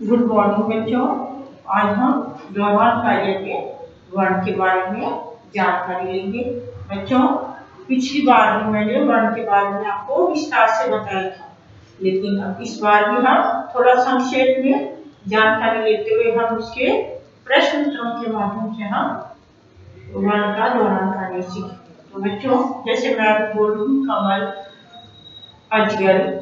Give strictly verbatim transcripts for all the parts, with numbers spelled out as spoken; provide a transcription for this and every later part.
Good morning बच्चों। आज हम व्यवहार कार्य के वर्ण के बारे में जानकारी लेंगे। बच्चों, पिछली बार भी मैंने वर्ण के बारे में आपको विस्तार से बताया था, लेकिन अब इस बार भी हम थोड़ा संक्षेप में जानकारी लेते हुए हम उसके प्रश्न उत्तरों के माध्यम से हम वर्ण का दोहरान कार्य सीखेंगे। तो बच्चों, जैसे मैं अभी बोल रही हूँ, कमल, अजगर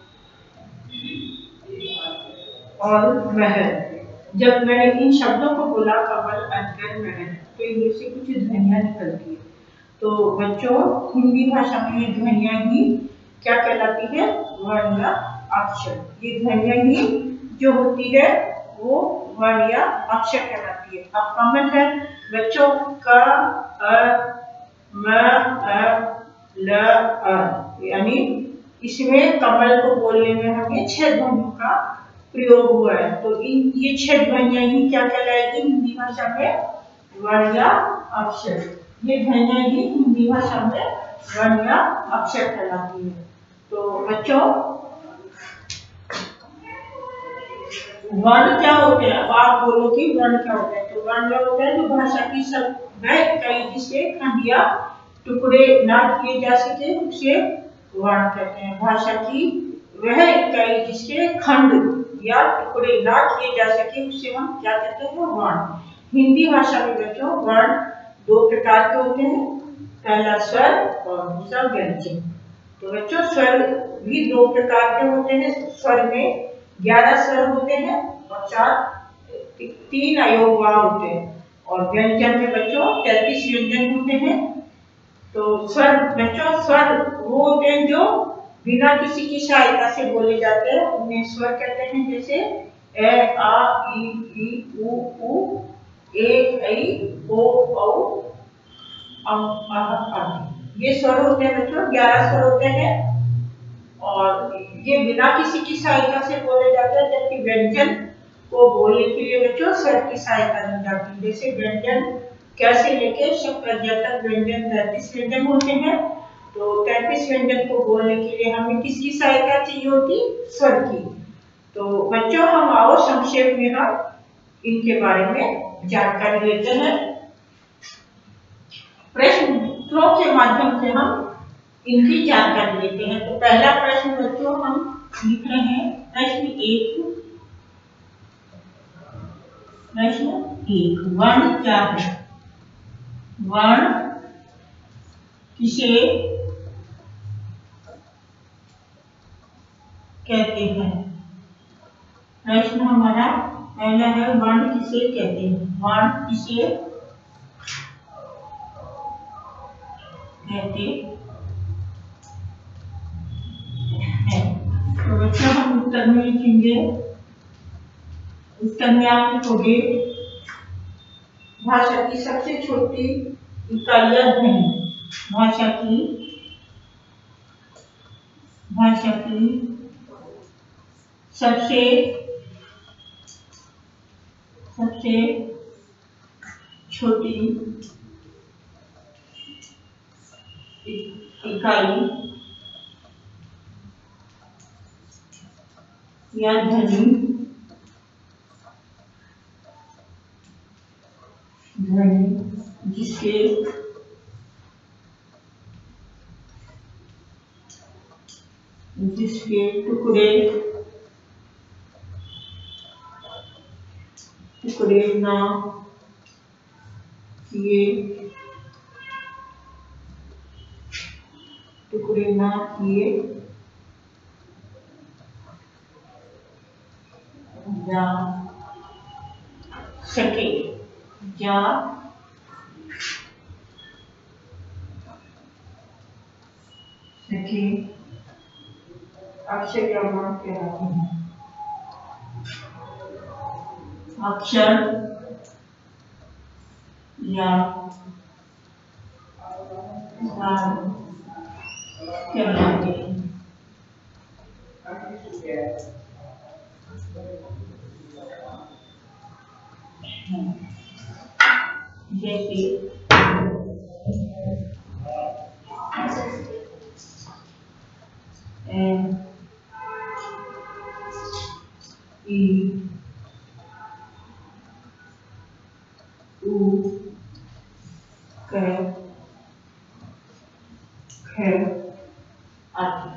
और महल। जब मैंने इन शब्दों को बोला, कमल, अजगर, महल, तो इनमें से कुछ ध्वनियां निकलती है। तो बच्चों, हिंदी भाषा में ये ध्वनियां ही क्या कहलाती है? वर्ण या अक्षर। ये ध्वनियां ही जो होती है वो वर्ण या अक्षर कहलाती है। अब कमल है बच्चों, क, अ, म, अ, ल, अ, यानी इसमें कमल को बोलने में हमें छह ध्वनियों का प्रयोग हुआ है। तो इन ये छह ध्वनियां ही क्या कहलाएगी हिंदी भाषा में? वर्ण या अक्षर। ये ध्वनियां ही हिंदी भाषा में वर्ण या अक्षर कहलाती है। तो बच्चों, वर्ण क्या होते हैं? अब आप बोलो कि वर्ण क्या होते हैं। तो वर्ण होते हैं जो भाषा की सब वह इकाई जिसे खंड या टुकड़े ना किए जा सके उसे वर्ण कहते हैं। भाषा की वह इकाई जिसके खंड या टुकड़े ना किए जा सके उसे हम क्या कहते हैं? वर्ण। हिंदी भाषा में बच्चों वर्ण दो प्रकार के होते हैं, पहला स्वर और दूसरा व्यंजन। तो बच्चों, स्वर भी दो प्रकार के होते हैं। स्वर में ग्यारह स्वर होते हैं और चार तीन अयोगवा होते हैं, और व्यंजन में बच्चों तैंतीस व्यंजन होते हैं। तो स्वर बच्चों, स्वर वो होते हैं जो बिना किसी की सहायता से बोले जाते हैं, उन्हें स्वर कहते हैं। जैसे ए, आ, ई, ई, उ, ऊ, ए, ऐ, ओ, औ, अम, अह, आदि। ये स्वर होते हैं बच्चों, ग्यारह स्वर होते हैं और ये बिना किसी की सहायता से बोले जाते हैं। जबकि व्यंजन को बोलने के लिए बच्चों स्वर की सहायता ली जाती है। जैसे व्यंजन कैसे लेके शब्द तक व्यंजन तैंतीस व्यंजन होते हैं। तो तैंतीस व्यंजन को बोलने के लिए हमें किसकी सहायता चाहिए होती? स्वर की। तो बच्चों, हम आओ संक्षेप में हम इनके बारे में जानकारी लेते हैं। प्रश्न उत्तरों के माध्यम से हम इनकी जानकारी लेते हैं। तो पहला प्रश्न बच्चों हम लिख रहे हैं, प्रश्न एक। प्रश्न एक, वर्ण क्या है? वर्ण किसे कहते हैं? प्रश्न हमारा पहला है, वर्ण किसे कहते हैं? वर्ण किसे कहते हैं? तो बच्चों, हम उत्तर में लिखेंगे। उत्तर में आप लिखोगे, भाषा की सबसे छोटी इकाई ध्वनि। भाषा की भाषा की सबसे सबसे छोटी इकाई या ध्वनि ध्वनि जिसके जिसके टुकड़े टुकड़े ना किए टुकड़े ना किए जा सके जा सके अक्षर या वर्ण कहलाते हैं। अक्षर या वर्ण कहलाते हैं। जैसे ए, ई, उ क ख आदि।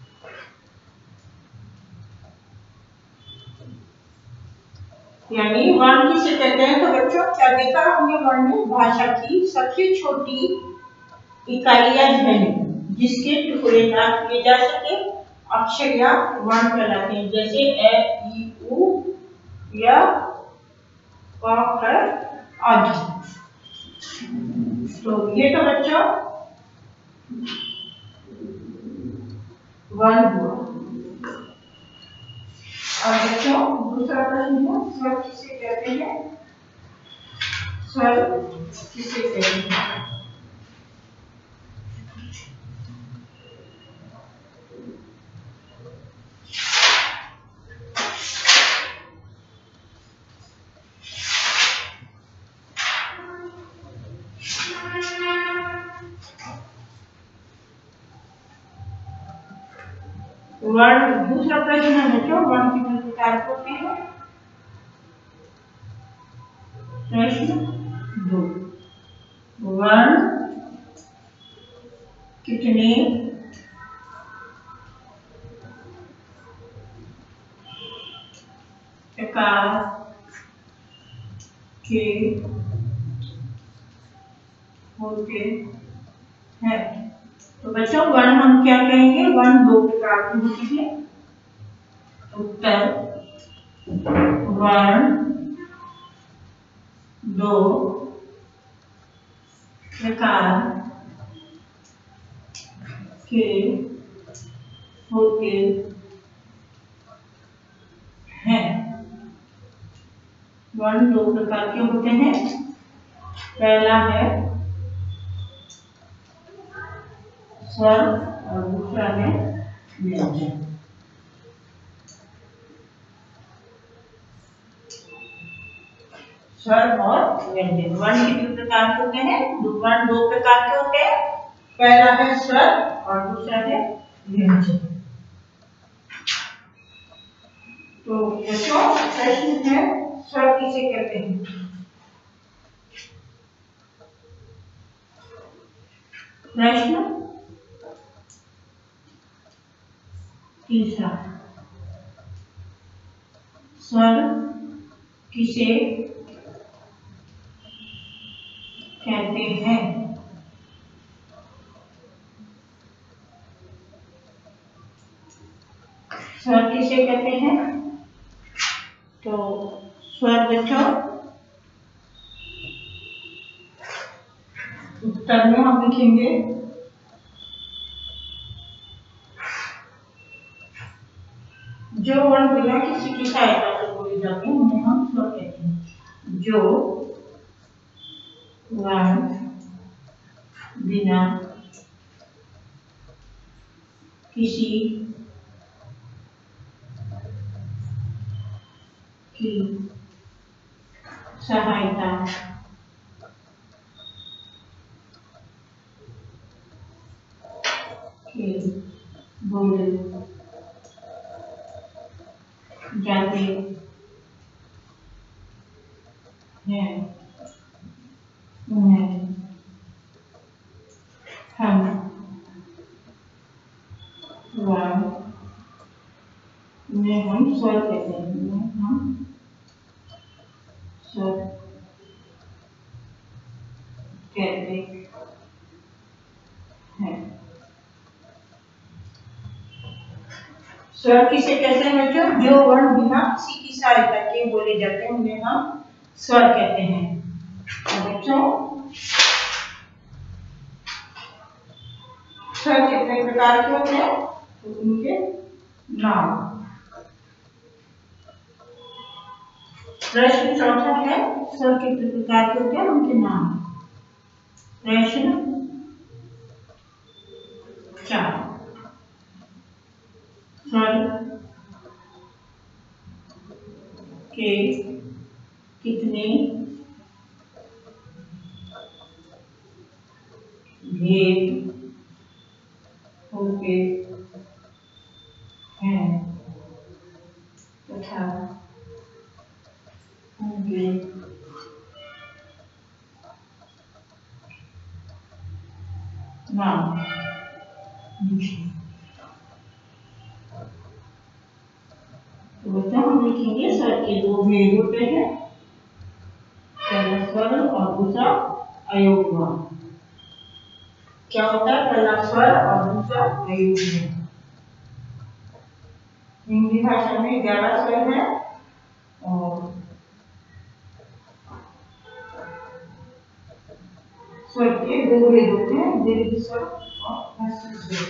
यानी वर्ण किसे कहते हैं? तो बच्चों क्या देखा हमने वर्ण में? भाषा की सबसे छोटी इकाई या ध्वनि जिसके टुकड़े ना किए जा सके अक्षर या वर्ण कहलाते हैं, जैसे ए ई उ या क ख आदि। तो ये तो बच्चों वर्ण हुआ। और बच्चों दूसरा प्रश्न है, स्वर किसे कहते हैं? स्वर किसे कहते हैं? वर्ण दूसरा प्रश्न है बच्चों, वर्ण कितने प्रकार के होते हैं? प्रश्न दो, वर्ण कितने प्रकार के होते हैं? तो बच्चों वर्ण हम क्या कहेंगे? वर्ण दो प्रकार के होते हैं। उत्तर वर्ण दो प्रकार के होते हैं। वर्ण दो प्रकार के होते हैं। पहला है स्वर और दूसरा है व्यंजन। स्वर और व्यंजन। वर्ण कितने प्रकार के होते हैं? वर्ण दो प्रकार के होते हैं। पहला है स्वर और दूसरा है व्यंजन। तो बच्चों प्रश्न है, स्वर किसे कहते हैं? प्रश्न तीसरा, स्वर किसे कहते हैं? स्वर किसे कहते हैं? तो स्वर बच्चों उत्तर में हम लिखेंगे जो वर्ण बिना किसी की सहायता से बोले जाते हैं उन्हें हम स्वर कहते हैं। जो वर्ण बिना किसी की सहायता के बोले जाते हैं उन्हें हम वर्ण उन्हें हम स्वर कहते हैं। उन्हें हम स्वर कहते हैं। स्वर किसे कहते हैं बच्चों? जो वर्ण बिना किसी की सहायता के बोले जाते हैं उन्हें हम स्वर कहते हैं। तो बच्चों स्वर कितने प्रकार के होते हैं? तो उनके नाम। प्रश्न चौथा है, स्वर कितने प्रकार के होते हैं? उनके नाम। प्रश्न चार, स्वर के कितने भेद होते हैं तथा उनके नाम लिखिए। तो बच्चों हम लिखेंगे स्वर के दो भेद होते हैं, पहला स्वर और दूसरा अयोगवान। क्या होता है पहला स्वर और दूसरा अयोगवान? हिंदी भाषा में ग्यारह स्वर है और स्वर के दो भेद होते हैं, दीर्घ स्वर और ह्रस्व स्वर।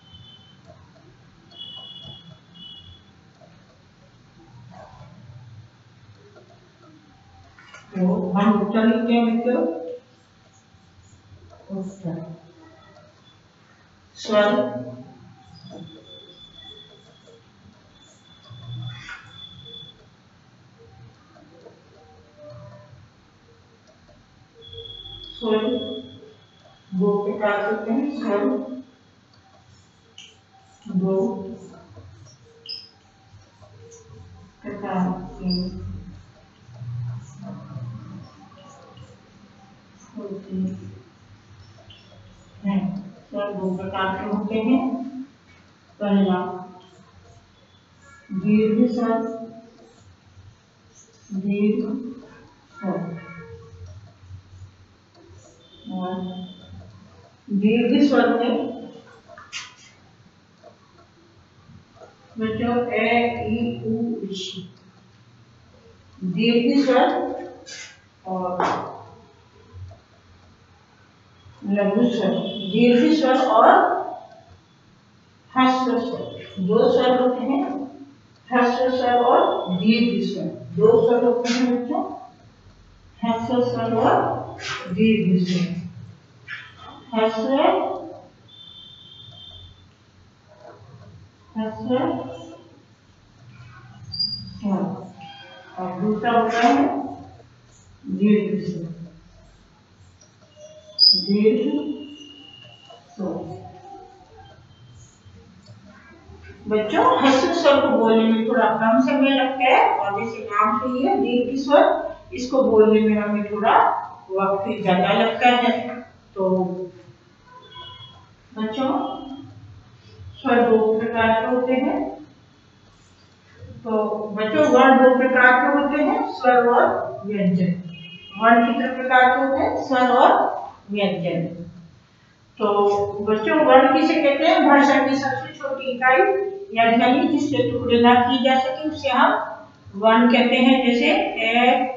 तो हम उत्तर लिखते हैं मित्रों, उत्तर स्वर स्वर दो प्रकार होते हैं, स्वर दो प्रकार के होते हैं। स्वर दो प्रकार के होते हैं, पहला दीर्घ स्वर, दीर्घ स्वर और दीर्घ स्वर में बच्चों ए ई उ ऋषि, दीर्घ स्वर और लघु स्वर, दीर्घ स्वर और ह्रस्व स्वर। दो स्वर होते हैं, ह्रस्व स्वर और दीर्घ स्वर। दो स्वर होते हैं बच्चों, ह्रस्व स्वर और दीर्घ स्वर। ह्रस्व ह्रस्व स्वर और दूसरा होता है दीर्घ स्वर, दीर्घ स्वर। बच्चों ह्रस्व स्वर को बोलने में थोड़ा कम समय लगता है और जैसे नाम से ही है दीर्घ स्वर, इसको बोलने में हमें थोड़ा वक्त ज्यादा लगता है। तो बच्चों स्वर दो प्रकार के होते हैं। तो बच्चों वर्ण दो प्रकार के होते हैं, स्वर और व्यंजन। वर्ण कितने प्रकार के होते हैं? स्वर और व्यंजन। तो बच्चों वर्ण किसे कहते हैं? भाषा की सबसे छोटी इकाई या ध्वनि जिसके टुकड़े ना किए जा सके उसे हम वर्ण कहते हैं। जैसे ए,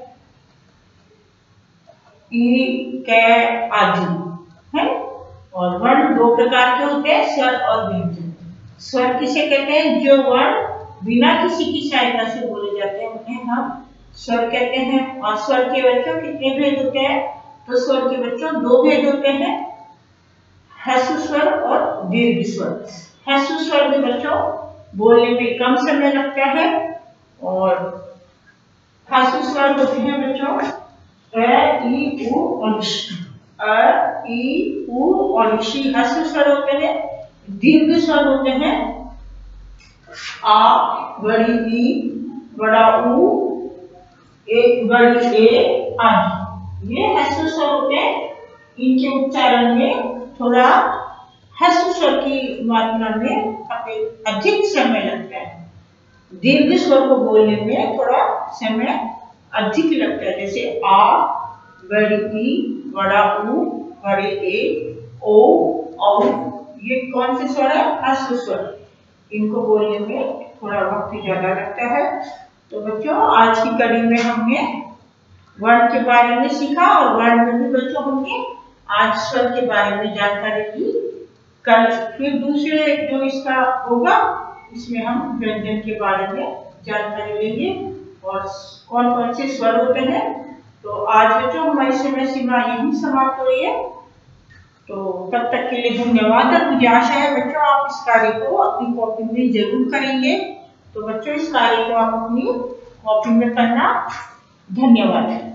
ई, कै आदि है। और वर्ण दो प्रकार के होते हैं, स्वर और व्यंजन। स्वर किसे कहते हैं? जो वर्ण बिना किसी की सहायता से बोले जाते हैं उन्हें हम स्वर कहते हैं। और स्वर के बच्चों कितने भेद होते हैं? तो स्वर के बच्चों दो भेद होते हैं, ह्रस्व स्वर और दीर्घ स्वर। ह्रस्व स्वर में बच्चों बोलने में कम समय लगता है और ह्रस्व स्वर होते हैं बच्चों अ, ई, उ और ऋषि। अ, ई, उ और ऋषि ह्रस्व स्वर होते हैं। दीर्घ स्वर होते हैं आ, बड़ी ई, बड़ा उ, एक बड़ी ए आदि। ये ह्रस्व स्वर होते हैं। इनके उच्चारण में थोड़ा ह्रस्व स्वर की मात्रा में अधिक समय लगता है, दीर्घ स्वर को बोलने में थोड़ा समय अधिक लगता है। जैसे आ, बड़ी ई, बड़ा उ, बड़े ए, ओ, औ। ये कौन से स्वर है? ह्रस्व स्वर। इनको बोलने में थोड़ा वक्त ज्यादा लगता है। तो बच्चों आज की कड़ी में हमने वर्ण के बारे में सीखा और वर्ण में भी बच्चों हमने आज स्वर के बारे में जानकारी ली। कल फिर दूसरे जो इसका होगा इसमें हम व्यंजन के बारे में जानकारी लेंगे और कौन कौन से स्वर होते हैं। तो आज बच्चों हमारी समय सीमा यही समाप्त हो रही है। तो तब तक के लिए धन्यवाद। मुझे आशा है बच्चों आप इस कार्य को अपनी कॉपी में जरूर करेंगे। तो बच्चों इस कार्य को आप अपनी कॉपी में करना। धन्यवाद।